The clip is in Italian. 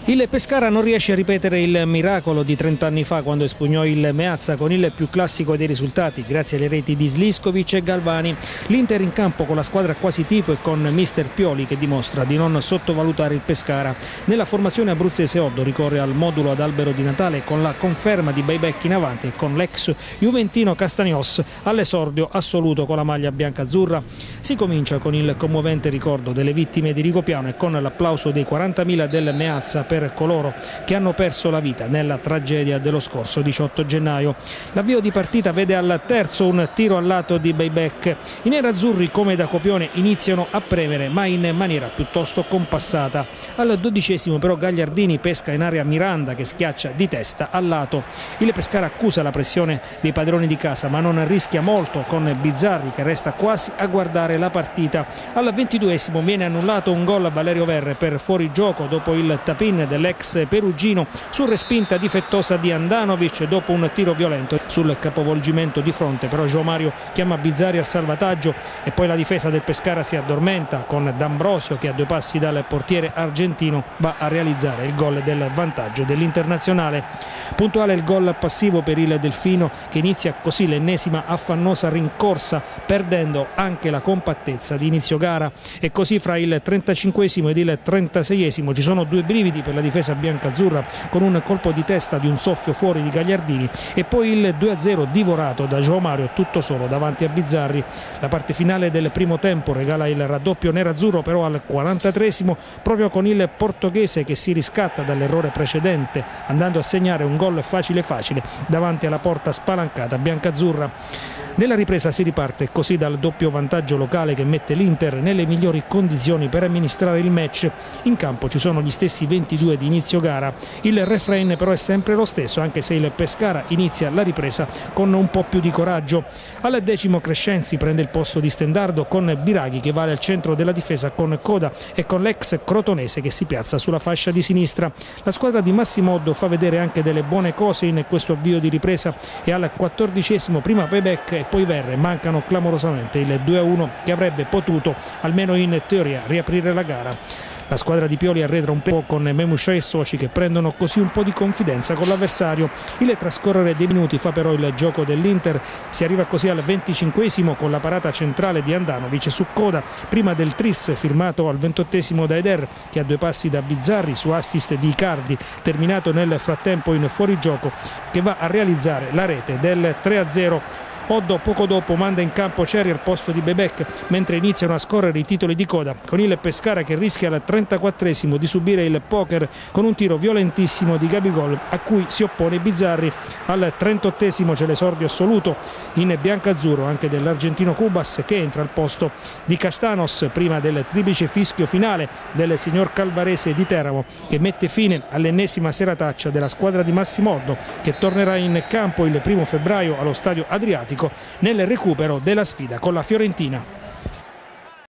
Il Pescara non riesce a ripetere il miracolo di 30 anni fa quando espugnò il Meazza con il più classico dei risultati, grazie alle reti di Sliskovic e Galvani. L'Inter in campo con la squadra quasi tipo e con mister Pioli che dimostra di non sottovalutare il Pescara. Nella formazione abruzzese Oddo ricorre al modulo ad albero di Natale con la conferma di Bajbek in avanti e con l'ex juventino Castagnos all'esordio assoluto con la maglia bianca-azzurra. Si comincia con il commovente ricordo delle vittime di Rigopiano e con l'applauso dei 40.000 del Meazza per coloro che hanno perso la vita nella tragedia dello scorso 18 gennaio. L'avvio di partita vede al terzo un tiro al lato di Bajbek. I nerazzurri, come da copione, iniziano a premere ma in maniera piuttosto compassata. Al 12° però Gagliardini pesca in area Miranda che schiaccia di testa al lato. Il Pescara accusa la pressione dei padroni di casa ma non rischia molto con Bizzarri che resta quasi a guardare la partita. Al 22° viene annullato un gol a Valerio Verre per fuorigioco dopo il tap-in dell'ex perugino su respinta difettosa di Andanovic dopo un tiro violento. Sul capovolgimento di fronte però João Mario chiama Bizzarri al salvataggio e poi la difesa del Pescara si addormenta con D'Ambrosio che a 2 passi dal portiere argentino va a realizzare il gol del vantaggio dell'Internazionale. Puntuale il gol passivo per il Delfino che inizia così l'ennesima affannosa rincorsa perdendo anche la compattezza di inizio gara e così fra il 35° ed il 36° ci sono 2 brividi per la difesa biancazzurra con un colpo di testa di un soffio fuori di Gagliardini e poi il 2-0 divorato da João Mario tutto solo davanti a Bizzarri. La parte finale del primo tempo regala il raddoppio nerazzurro però al 43° proprio con il portoghese che si riscatta dall'errore precedente andando a segnare un gol facile davanti alla porta spalancata biancazzurra. Nella ripresa si riparte così dal doppio vantaggio locale che mette l'Inter nelle migliori condizioni per amministrare il match. In campo ci sono gli stessi 22 di inizio gara. Il refrain però è sempre lo stesso anche se il Pescara inizia la ripresa con un po' più di coraggio. Al 10° Crescenzi prende il posto di Stendardo con Biraghi che vale al centro della difesa con Coda e con l'ex crotonese che si piazza sulla fascia di sinistra. La squadra di Massimo Oddo fa vedere anche delle buone cose in questo avvio di ripresa e al 14° prima Bajbek e poi Verre mancano clamorosamente il 2-1 che avrebbe potuto almeno in teoria riaprire la gara. La squadra di Pioli arredra un po' con Memusha e Soci che prendono così un po' di confidenza con l'avversario. Il trascorrere dei minuti fa però il gioco dell'Inter. Si arriva così al 25° con la parata centrale di Andanovic su Coda prima del tris firmato al 28° da Eder che a 2 passi da Bizzarri su assist di Icardi terminato nel frattempo in fuorigioco che va a realizzare la rete del 3-0. Oddo poco dopo manda in campo Ceri al posto di Bajbek mentre iniziano a scorrere i titoli di coda con il Pescara che rischia al 34° di subire il poker con un tiro violentissimo di Gabigol a cui si oppone Bizzarri. Al 38° c'è l'esordio assoluto in biancazzurro anche dell'argentino Cubas che entra al posto di Castanos prima del triplice fischio finale del signor Calvarese di Teramo che mette fine all'ennesima serataccia della squadra di Massimo Oddo che tornerà in campo il 1° febbraio allo stadio Adriatico nel recupero della sfida con la Fiorentina.